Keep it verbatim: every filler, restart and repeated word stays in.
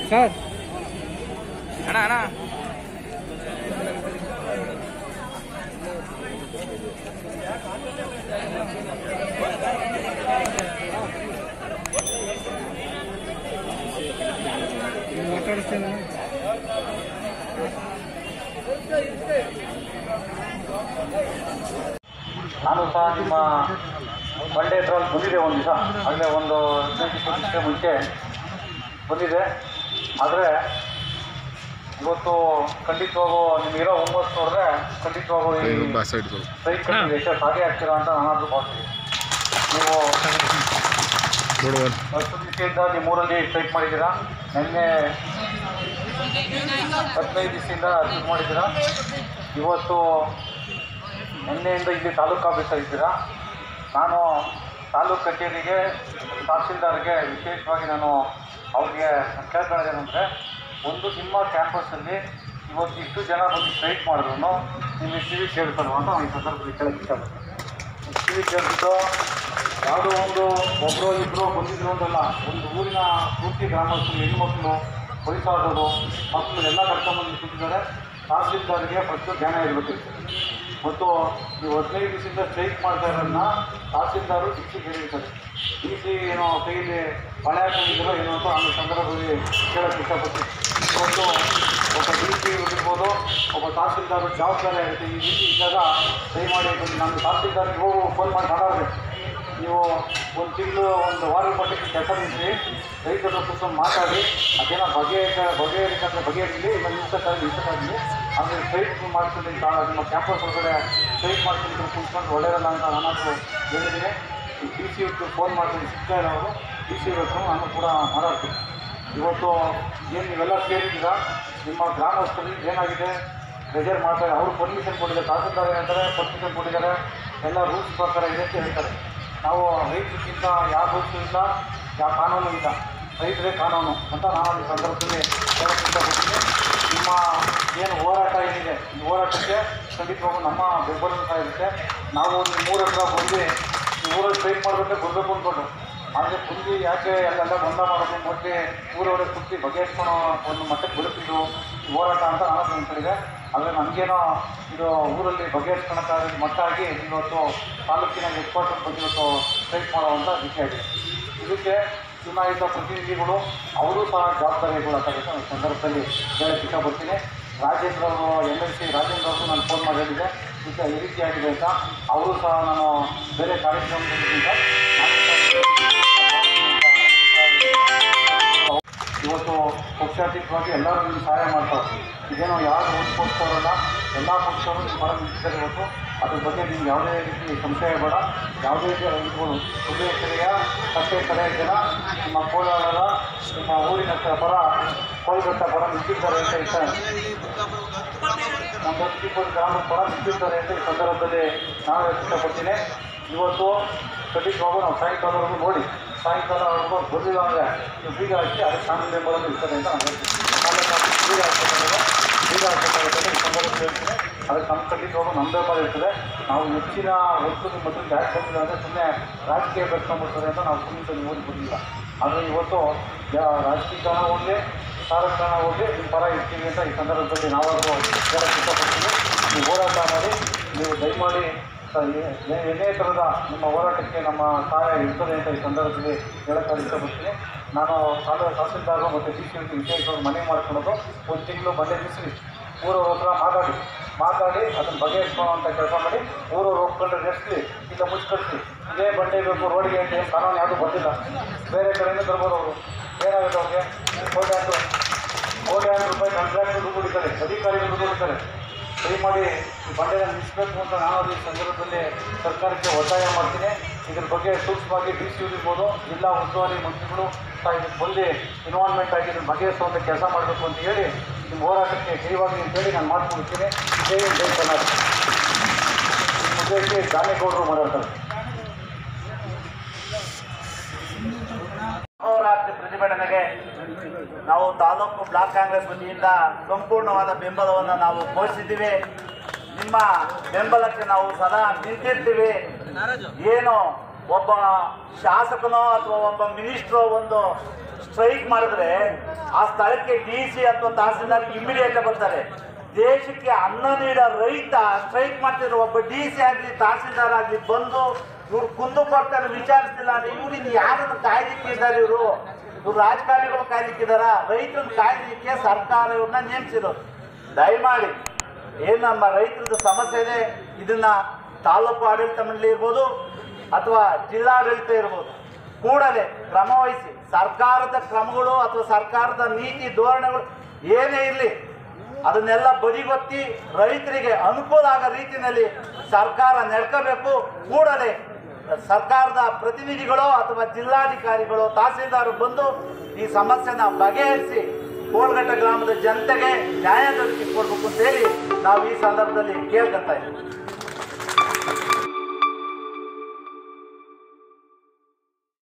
Sir ಅಣ್ಣ ಅಣ್ಣ ಮಾತಾಡ್ತೇನೆ. ನಾನು ಸಹ ನಿಮ್ಮ ಒನ್ ಡೇ ಟ್ರಾವೆಲ್ ಬಂದಿದೆ ಒಂದು ದಿವಸ, ಆಗಲೇ ಒಂದು ಹದಿನೈದು ಇಪ್ಪತ್ತು ಮುಂಚೆ ಬಂದಿದೆ. ಆದರೆ ಇವತ್ತು ಖಂಡಿತವಾಗೂ ನಿಮಗಿರೋ ಹುಮ್ಮಸ್ ನೋಡಿದ್ರೆ ಖಂಡಿತವಾಗೂ ಈ ಸ್ಟ್ರೈಕ್ ಕಟ್ಟಿದೆ ಎಷ್ಟು ಸಾಧ್ಯ ಆಗ್ತೀರಾ ಅಂತ ನಾನಾದರೂ ಭಾವಿಸ್ತೀನಿ. ನೀವು ಹತ್ತು ದಿವಸದಿಂದ ನಿಮ್ಮೂರಲ್ಲಿ ಸ್ಟ್ರೈಕ್ ಮಾಡಿದ್ದೀರಾ, ನಿನ್ನೆ ಹದಿನೈದು ದಿವಸದಿಂದ ಸ್ಟ್ರೈಕ್ ಮಾಡಿದ್ದೀರಾ, ಇವತ್ತು ನಿನ್ನೆಯಿಂದ ಇಲ್ಲಿ ತಾಲೂಕು ಆಫೀಸಲ್ಲಿದ್ದೀರಾ. ನಾನು ತಾಲೂಕು ಕಚೇರಿಗೆ ತಹಸೀಲ್ದಾರ್ಗೆ ವಿಶೇಷವಾಗಿ ನಾನು ಅವ್ರಿಗೆ ಕೇಳ್ಕೊಳ್ಳೋದೇನೆಂದರೆ, ಒಂದು ನಿಮ್ಮ ಕ್ಯಾಂಪಸ್ಸಲ್ಲಿ ಇವತ್ತು ಇಷ್ಟು ಜನ ಬಂದು ಸ್ಟ್ರೈಕ್ ಮಾಡಿದ್ರು ನಿಮಗೆ ಕಿವಿ ಕೇಳಿಸಲ್ವ ಅಂತ ಈ ಸಂದರ್ಭದಲ್ಲಿ ಕೇಳಕ್ಕೆ ಇಷ್ಟಪಡ್ತೀನಿ. ಕಿವಿ ಕೇಳಿಸಿದ್ದು ಯಾವುದೋ ಒಂದು ಒಬ್ಬರು ಇಬ್ಬರು ಬಂದಿದ್ರು ಅಂತಲ್ಲ, ಒಂದು ಊರಿನ ಪೂರ್ತಿ ಗ್ರಾಮಸ್ಥರು, ಹೆಣ್ಣುಮಕ್ಕಳು, ವಯಸ್ಸಾದವರು, ಮಕ್ಕಳು ಎಲ್ಲ ಕರ್ಕೊಂಡ್ಬಂದು ಕೂತಿದ್ದಾರೆ. ತಹಸೀಲ್ದಾರ್ಗೆ ಫಸ್ಟು ಜ್ಞಾನ ಇರಬೇಕಿತ್ತು. ಮತ್ತು ನೀವು ಹದಿನೈದು ದಿವಸದಿಂದ ಸ್ಟ್ರೈಕ್ ಮಾಡ್ತಾ ಇರೋದನ್ನ ತಹಸೀಲ್ದಾರು ಶಿಕ್ಷೆಗೆ ಹೇಳಿರ್ತಾರೆ. ಡಿ ಸಿ ಏನೋ ಕೈಯಲ್ಲಿ ಬಳೆ ಹಾಕೊಂಡಿದ್ದಾರೋ ಏನೋ ಅಂತ ಆ ಸಂದರ್ಭದಲ್ಲಿ ಕೇಳೋಕ್ಕೆ ಇಷ್ಟಪಡ್ತೀನಿ. ಇವತ್ತು ಒಬ್ಬ ಡಿ ಸಿ ಇರ್ಬೋದು, ಒಬ್ಬ ತಹಸೀಲ್ದಾರು ಜವಾಬ್ದಾರಿ ಆಗುತ್ತೆ. ಈ ರೀತಿ ಇದ್ದಾಗ ದಯಮಾಡಿ ನಾನು ತಹಸೀಲ್ದಾರ್ಗೆ ಹೋಗಿ ಫೋನ್ ಮಾಡಿ ಮಾತಾಡಬೇಕು. ನೀವು ಒಂದು ತಿಂಗಳು ಒಂದು ವಾರದ ಮಟ್ಟಿಗೆ ಕೆಲಸ ನಿಲ್ಲಿಸಿ ರೈತರ ಕೂತ್ಕೊಂಡು ಮಾತಾಡಿ ಅದೇನೋ ಬಗೆ ಬಗೆಹರಿಕಂದ್ರೆ ಬಗೆಹರಿಲಿ, ಇಲ್ಲ ನಿಲ್ಸಕ್ಕಾಗಲಿ ನಿಲ್ಸಕ್ಕಾಗಲಿ ಆದರೆ ಸ್ಟ್ರೈಕ್ ಮಾಡ್ಕೊಂಡು ನಿಮ್ಮ ಕ್ಯಾಂಪಸ್ ಒಳಗಡೆ ಸ್ಟ್ರೈಕ್ ಮಾಡ್ಕೊಂಡು ಕೂತ್ಕೊಂಡು ಒಳ್ಳೆಯದಲ್ಲ ಅಂತ ನಾನು ಹೇಳಿದ್ದೀನಿ. ಡಿ ಸಿ ಇವತ್ತು ಫೋನ್ ಮಾಡ್ತೀನಿ, ಸಿಗ್ತಾ ಇರೋರು ಡಿ ಸಿ ಇವತ್ತು ನಾನು ಕೂಡ ಮಾತಾಡ್ತೀನಿ. ಇವತ್ತು ಏನು ನೀವೆಲ್ಲ ಸೇರಿದ್ದೀರ, ನಿಮ್ಮ ಗ್ರಾಮಸ್ಥರಲ್ಲಿ ಏನಾಗಿದೆ ಪ್ರೆಷರ್ ಮಾಡ್ತಾರೆ. ಅವರು ಪರ್ಮಿಷನ್ ಕೊಟ್ಟಿದ್ದಾರೆ, ತಹಸೀಲ್ದಾರ್ ಏನಂತಾರೆ ಪರ್ಮಿಷನ್ ಕೊಟ್ಟಿದ್ದಾರೆ, ಎಲ್ಲ ರೂಲ್ಸ್ ಪ್ರಕಾರ ಇದೆ ಅಂತ ಹೇಳ್ತಾರೆ. ನಾವು ರೈತರಿಗಿಂತ ಯಾವ ರೂಲ್ಸು ಇಲ್ಲ, ಯಾವ ಕಾನೂನು ಇಲ್ಲ, ರೈತರೇ ಕಾನೂನು ಅಂತ ನಾನು ಈ ಸಂದರ್ಭದಲ್ಲಿ ಹೇಳಕ್ಕೆ ಇಷ್ಟಪಡ್ತೀನಿ. ನಿಮ್ಮ ಏನು ಹೋರಾಟ ಏನಿದೆ ಈ ಹೋರಾಟಕ್ಕೆ ಖಂಡಿತವಾಗೂ ನಮ್ಮ ಬೆಂಬಲ ಸಹ ಇರುತ್ತೆ. ನಾವು ನಿಮ್ಮ ಊರ ಹತ್ರ ಬಂದು ಈ ಊರಲ್ಲಿ ಸ್ಟ್ರೈಕ್ ಮಾಡಬೇಕೆ ಬರಬೇಕು ಅಂದ್ಕೊಂಡು, ಆದರೆ ಬಂದು ಯಾಕೆ ಅಲ್ಲೆಲ್ಲ ಬಂದ ಮಾಡೋದು ಮತ್ತೆ ಊರೊಳಗೆ ಸುತ್ತಿ ಬಗೆಹರಿಸ್ಕೊಳೋ ಒಂದು ಮಟ್ಟಕ್ಕೆ ಬರುತ್ತಿದ್ದು ಈ ಹೋರಾಟ ಅಂತ ನಾನು ಅಂದ್ಕೊಂಡಿದೆ. ಆದರೆ ನನಗೇನೋ ಇದು ಊರಲ್ಲಿ ಬಗೆಹರಿಸ್ಕೊಳಕ್ಕಾಗ ಮಟ್ಟ ಆಗಿ ಇವತ್ತು ತಾಲೂಕಿನ ಎಕ್ಸ್ಪರ್ಟ್ ಬಗ್ಗೆ ಇವತ್ತು ಸ್ಟ್ರೈಕ್ ಮಾಡುವಂಥ ವಿಷಯ ಆಗಿದೆ. ಇದಕ್ಕೆ ಚುನಾಯಿತ ಪ್ರತಿನಿಧಿಗಳು ಅವರು ಸಹ ಜವಾಬ್ದಾರಿಗಳಾಗುತ್ತೆ ಈ ಸಂದರ್ಭದಲ್ಲಿ ಹೇಳಕ್ಕೆ ಇಷ್ಟಪಡ್ತೀನಿ. ರಾಜೇಂದ್ರ ಅವರು ಎಮ್ ಎಲ್ ಸಿ ರಾಜೇಂದ್ರ ಅವರು ನಾನು ಫೋನ್ ಮಾಡಿ ಹೇಳಿದೆ ಈಗ ಈ ರೀತಿಯಾಗಿದೆ ಅಂತ. ಅವರು ಸಹ ನಾನು ಬೇರೆ ಕಾರ್ಯಕ್ರಮದಿಂದ ಇವತ್ತು ಪಕ್ಷಾತೀತವಾಗಿ ಎಲ್ಲರೂ ನಿಮ್ಗೆ ಸಹಾಯ ಮಾಡ್ತಾರೆ. ಇದೇನೋ ಯಾರು ಓದ್ಕೋಸ್ತಾರಲ್ಲ, ಎಲ್ಲ ಪಕ್ಷವರು ನಿಮ್ಮ ಪರ ನಿಂತಿದ್ದಾರೆ ಇವತ್ತು. ಅದ್ರ ಬಗ್ಗೆ ನಿಮ್ಗೆ ಯಾವುದೇ ರೀತಿ ಸಂಶಯ ಬೇಡ. ಯಾವುದೇ ರೀತಿ ಇರ್ಬೋದು ಉದಯ ಕಡೆಯ ಕಟ್ಟೆ ಕಡೆಯ ಜನ ನಿಮ್ಮ ಕೋಲಾರದ ನಿಮ್ಮ ಊರಿನ ಪರ ಕೋಲ್ಗಟ್ಟ ಪರ ನಿಂತಿದ್ದಾರೆ ಅಂತ ಇಷ್ಟ ನಮ್ಮ ಇಪ್ಪತ್ತು ಗ್ರಾಮದ ಪರ ನಿಂತಿರ್ತಾರೆ ಅಂತ ಈ ಸಂದರ್ಭದಲ್ಲಿ ನಾನು ಇಷ್ಟಪಡ್ತೀನಿ. ಇವತ್ತು ಖಂಡಿತವಾಗೂ ನಾವು ಸಾಯಂಕಾಲವರೆಗೂ ನೋಡಿ ಸಾಯಂಕಾಲ ಅವ್ರಿಗೂ ಬಂದಿಲ್ಲ ಅಂದರೆ ನೀವು ಬೀಗ ಹಾಕಿ ಅದಕ್ಕೆ ಕಾನೂನು ಬೆಂಬಲದಲ್ಲಿ ಇರ್ತದೆ ಅಂತ ನಾನು ಹೇಳ್ತೀನಿ. ಬೀಗ ಹಾಕಬೇಕಾದ್ರೆ ಬೀಗ ಹಾಕಬೇಕಾಗುತ್ತೆ ಈ ಸಂದರ್ಭದಲ್ಲಿ ಹೇಳ್ತೀನಿ. ಅದಕ್ಕೆ ನಮ್ಮ ಖಂಡಿತವಾಗೂ ನಮ್ಮ ಬೆಂಬಲ ಇರ್ತದೆ. ನಾವು ಹೆಚ್ಚಿನ ಒತ್ತು ನಿಮ್ಮ ಹತ್ರ ಯಾಕೆ ಬಂದಿಲ್ಲ ಅಂದರೆ ಸುಮ್ಮನೆ ರಾಜಕೀಯ ಬೆಳ್ಕೊಂಡ್ಬಿಡ್ತಾರೆ ಅಂತ ನಾವು ಸುಮ್ಮನೆ ಓದಿ ಬಂದಿಲ್ಲ. ಆದರೆ ಇವತ್ತು ರಾಜಕೀಯ ಕಾರಣ ಹೋಗಲಿ ಸಾರಕಾರಣ ಹೋಗಲಿ ನಿಮ್ಮ ಪರ ಇರ್ತೀವಿ ಅಂತ ಈ ಸಂದರ್ಭದಲ್ಲಿ ನಾವಾದರೂ ಹೇಳಕ್ಕೆ ಇಷ್ಟಪಡ್ತೀವಿ. ನೀವು ಹೋರಾಟ ಮಾಡಿ, ನೀವು ದಯಮಾಡಿ ಏನೇ ಥರದ ನಿಮ್ಮ ಹೋರಾಟಕ್ಕೆ ನಮ್ಮ ಸಹಾಯ ಇರ್ತದೆ ಅಂತ ಈ ಸಂದರ್ಭದಲ್ಲಿ ಹೇಳಕ್ಕೆ ಇಷ್ಟಪಡ್ತೀನಿ. ನಾನು ತಾಲೂಕು ತಹಸೀಲ್ದಾರರು ಮತ್ತು ಡಿ ಸಿ ವಿಶೇಷವಾಗಿ ಮನವಿ ಮಾಡ್ಕೊಳ್ಳೋದು ಒಂದು ತಿಂಗಳು ಬಂದೇ ನಿಲ್ಲಿಸಿ ಊರವ್ರ ಹತ್ರ ಮಾತಾಡಿ ಮಾತಾಡಿ ಅದನ್ನು ಬಗೆಹರಿಸ್ಕೊಳ್ಳೋಂಥ ಕೆಲಸ ಮಾಡಿ ಊರವ್ರು ಒಪ್ಕೊಂಡ್ರೆ ನೆಡ್ಸ್ಲಿ, ಇಲ್ಲ ಮುಚ್ಕಳಿಸಿ. ಇದೇ ಬಂಡೆ ಬೇಕು ರೋಡ್ಗೆ ಅಂತ ಏನು ಕಾನೂನು ಯಾವುದೂ ಬಂದಿಲ್ಲ. ಬೇರೆ ಕಡೆಯಿಂದ ತರ್ಬೋದು. ಅವರು ಏನಾಗುತ್ತೆ ಅವ್ರಿಗೆ ಕೋಟ್ಯಾಂತರ ಕೋಟ್ಯಾಂತರ ರೂಪಾಯಿ ಕಾಂಟ್ರಾಕ್ಟ್ ದುಡ್ಡು ಕೊಡ್ತಾರೆ, ಅಧಿಕಾರಿಗಳು ದುಡ್ಡು ಕೊಡ್ತಾರೆ. ದಯಮಾಡಿ ಈ ಬಂಡೆನ ನಿಲ್ಲಿಸಬೇಕು ಅಂತ ನಾನು ಈ ಸಂದರ್ಭದಲ್ಲಿ ಸರ್ಕಾರಕ್ಕೆ ಒತ್ತಾಯ ಮಾಡ್ತೀನಿ. ಇದ್ರ ಬಗ್ಗೆ ಸೂಕ್ಷ್ಮವಾಗಿ ಡಿ ಸಿ ಇರ್ಬೋದು, ಜಿಲ್ಲಾ ಉಸ್ತುವಾರಿ ಮಂತ್ರಿಗಳು ಸಹ ಇದಕ್ಕೆ ಬಂದು ಇನ್ವಾಲ್ವ್ಮೆಂಟ್ ಆಗಿ ಇದನ್ನು ಬಗೆಹರಿಸುವಂಥ ಕೆಲಸ ಮಾಡಬೇಕು ಅಂತ ಹೇಳಿ ನಿಮ್ಮ ಹೋರಾಟಕ್ಕೆ ಜೈವಾಗಿ ಅಂತೇಳಿ ನಾನು ಮಾಡಿಕೊಡ್ತೀನಿ. ಜೈ ಜೈ ಕರ್ನಾಟಕ. ಉದ್ದೇಶಕ್ಕೆ ದಾನೇಗೌಡರು ಮಾತಾಡ್ತಾರೆ. ಅಹೋರಾತ್ರಿ ಪ್ರತಿಭಟನೆಗೆ ನಾವು ತಾಲೂಕು ಬ್ಲಾಕ್ ಕಾಂಗ್ರೆಸ್ ವತಿಯಿಂದ ಸಂಪೂರ್ಣವಾದ ಬೆಂಬಲವನ್ನು ನಾವು ಘೋಷಿಸಿದ್ದೀವಿ. ನಿಮ್ಮ ಬೆಂಬಲಕ್ಕೆ ನಾವು ಸದಾ ನಿಂತಿರ್ತೀವಿ. ಏನು ಒಬ್ಬ ಶಾಸಕನೋ ಅಥವಾ ಒಬ್ಬ ಮಿನಿಸ್ಟ್ರೋ ಒಂದು ಸ್ಟ್ರೈಕ್ ಮಾಡಿದ್ರೆ ಆ ಸ್ಥಳಕ್ಕೆ ಡಿ ಸಿ ಅಥವಾ ತಹಸೀಲ್ದಾರ್ ಇಮಿಡಿಯೇಟ್ ಬರ್ತಾರೆ. ದೇಶಕ್ಕೆ ಅನ್ನ ನೀಡೋ ರೈತ ಸ್ಟ್ರೈಕ್ ಮಾಡ್ತಿದ್ರು, ಒಬ್ಬ ಡಿ ಸಿ ಆಗಲಿ ತಹಸೀಲ್ದಾರ್ ಆಗಲಿ ಬಂದು ಇವ್ರು ಕುಂದು ಕೊಡ್ತಾರೆ, ವಿಚಾರಿಸ್ತಿಲ್ಲ. ಇವ್ರು ಇನ್ನು ಯಾರನ್ನು ಕಾಯ್ಲಿಕ್ಕಿದ್ದಾರೆ? ಇವರು ಇವ್ರು ರಾಜಕಾರಣಿಗಳು ಕಾಯ್ಲಿಕ್ಕಿದಾರ? ರೈತರನ್ನು ಕಾಯ್ಲಿಕ್ಕೆ ಸರ್ಕಾರ ಇವ್ರನ್ನ ನೇಮಿಸಿರೋದು. ದಯಮಾಡಿ ಏನು ನಮ್ಮ ರೈತರದ ಸಮಸ್ಯೆ ಇದೆ, ಇದನ್ನ ತಾಲೂಕು ಆಡಳಿತ ಮಂಡಳಿ ಇರ್ಬೋದು ಅಥವಾ ಜಿಲ್ಲಾಡಳಿತ ಇರ್ಬೋದು, ಕೂಡಲೇ ಕ್ರಮ ವಹಿಸಿ ಸರ್ಕಾರದ ಕ್ರಮಗಳು ಅಥವಾ ಸರ್ಕಾರದ ನೀತಿ ಧೋರಣೆಗಳು ಏನೇ ಇರಲಿ ಅದನ್ನೆಲ್ಲ ಬದಿಗೊತ್ತಿ ರೈತರಿಗೆ ಅನುಕೂಲ ಆಗೋ ರೀತಿಯಲ್ಲಿ ಸರ್ಕಾರ ನಡ್ಕೋಬೇಕು. ಕೂಡಲೇ ಸರ್ಕಾರದ ಪ್ರತಿನಿಧಿಗಳು ಅಥವಾ ಜಿಲ್ಲಾಧಿಕಾರಿಗಳು ತಹಸೀಲ್ದಾರ್ ಬಂದು ಈ ಸಮಸ್ಯೆನ ಬಗೆಹರಿಸಿ ಕೋಲ್ಗಟ್ಟ ಗ್ರಾಮದ ಜನತೆಗೆ ನ್ಯಾಯ ದೊರಕಿಸಿಕೊಡ್ಬೇಕು ಅಂತೇಳಿ ನಾವು ಈ ಸಂದರ್ಭದಲ್ಲಿ ಕೇಳ್ಕೊತಾ ಇದ್ದೀವಿ.